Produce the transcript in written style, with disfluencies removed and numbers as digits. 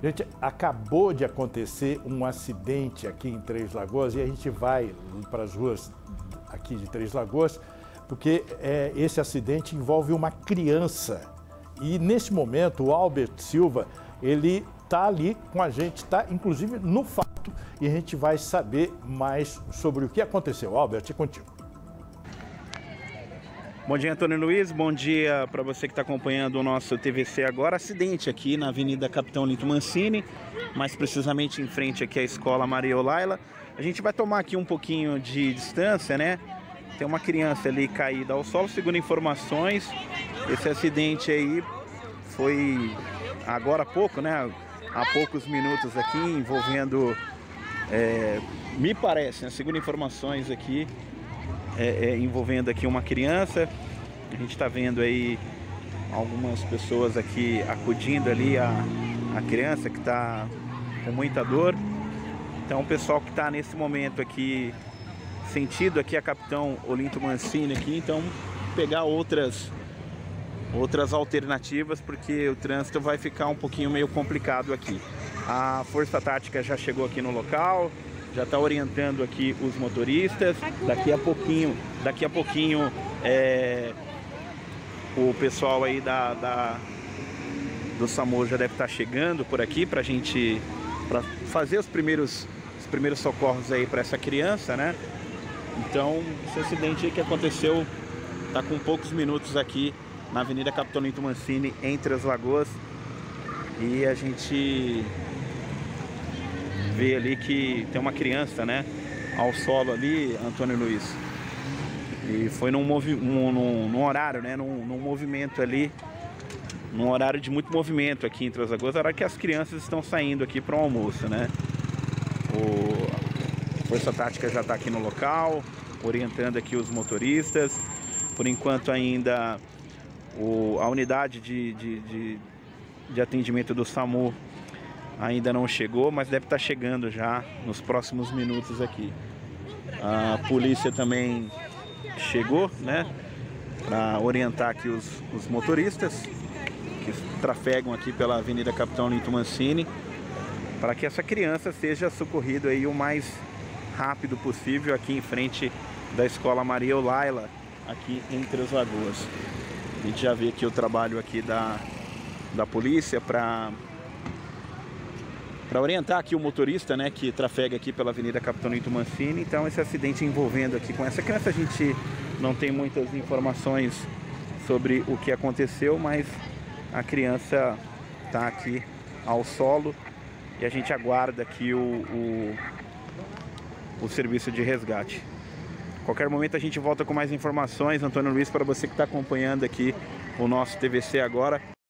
Gente, acabou de acontecer um acidente aqui em Três Lagoas e a gente vai para as ruas aqui de Três Lagoas porque esse acidente envolve uma criança. E nesse momento o Albert Silva, ele está ali com a gente, está inclusive no fato, e a gente vai saber mais sobre o que aconteceu. Albert, é contigo. Bom dia, Antônio Luiz. Bom dia para você que está acompanhando o nosso TVC agora. Acidente aqui na Avenida Capitão Olinto Mancini, mais precisamente em frente aqui à Escola Maria Olaila. A gente vai tomar aqui um pouquinho de distância, né? Tem uma criança ali caída ao solo. Segundo informações, esse acidente aí foi agora há pouco, né? Há poucos minutos aqui, envolvendo, me parece, né? Segundo informações aqui, envolvendo aqui uma criança. A gente está vendo aí algumas pessoas aqui acudindo ali a criança que está com muita dor. Então o pessoal que está nesse momento aqui, sentido aqui a Capitão Olinto Mancini aqui, então pegar outras alternativas, porque o trânsito vai ficar um pouquinho meio complicado aqui. A Força Tática já chegou aqui no local, já está orientando aqui os motoristas. Daqui a pouquinho o pessoal aí do SAMU já deve estar chegando por aqui para fazer os primeiros socorros aí para essa criança, né? Então, esse acidente aí que aconteceu está com poucos minutos aqui na Avenida Capitão Olinto Mancini, em Três Lagoas, e a gente vê ali que tem uma criança, né, ao solo ali, Antônio Luiz. E foi num horário, né, num movimento ali, num horário de muito movimento aqui em Três Lagoas, a hora que as crianças estão saindo aqui para o almoço, né. A Força Tática já está aqui no local, orientando aqui os motoristas. Por enquanto ainda a unidade de atendimento do SAMU ainda não chegou, mas deve estar chegando já nos próximos minutos aqui. A polícia também chegou, né, para orientar aqui os motoristas que trafegam aqui pela Avenida Capitão Olinto Mancini, para que essa criança seja socorrida aí o mais rápido possível aqui em frente da Escola Maria Olaila, aqui em Três Lagoas. A gente já vê aqui o trabalho aqui da polícia para orientar aqui o motorista, né, que trafega aqui pela Avenida Capitão Olinto Mancini. Então esse acidente envolvendo aqui com essa criança, a gente não tem muitas informações sobre o que aconteceu, mas a criança está aqui ao solo e a gente aguarda aqui o serviço de resgate. Qualquer momento a gente volta com mais informações, Antônio Luiz, para você que está acompanhando aqui o nosso TVC agora.